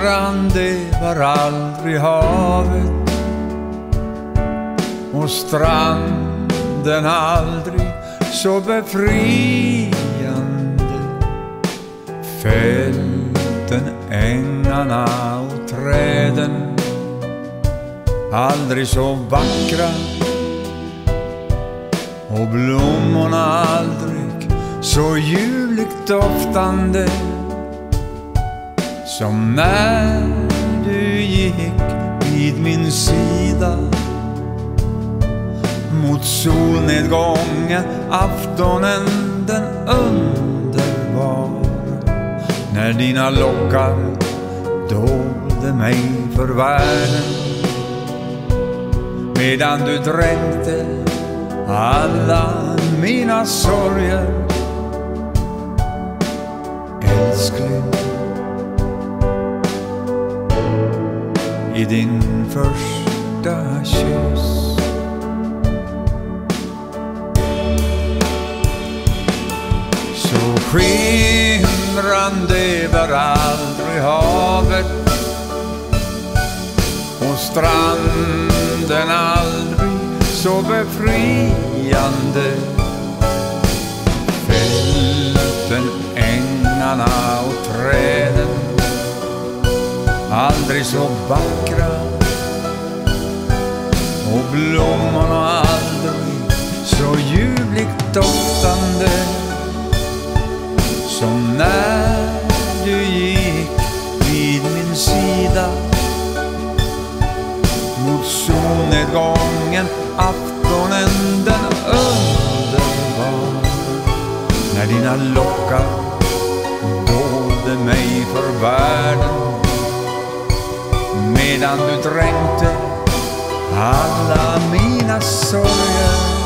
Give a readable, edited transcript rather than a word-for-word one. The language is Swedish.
skimran det var aldrig havet, och stranden aldrig så befriande. Fälten, ängarna och träden aldrig så vackra, och blommorna aldrig så ljuvligt doftande som när du gick vid min sida mot solnedgången, aftonen den underbar, när dina lockar dolde mig för världen, medan du dränkte alla mina sorger. Älskling, i din första kyss, så skimrande var aldrig havet, och stranden aldrig så befriande. Fälten, ängarna och träden aldrig så vackra, och blommorna aldrig så ljuvligt doftande som när du gick vid min sida mot solnedgången, aftonen den underbar, när dina lockar dolde mig för världen, medan du dränkte alla mina sorger.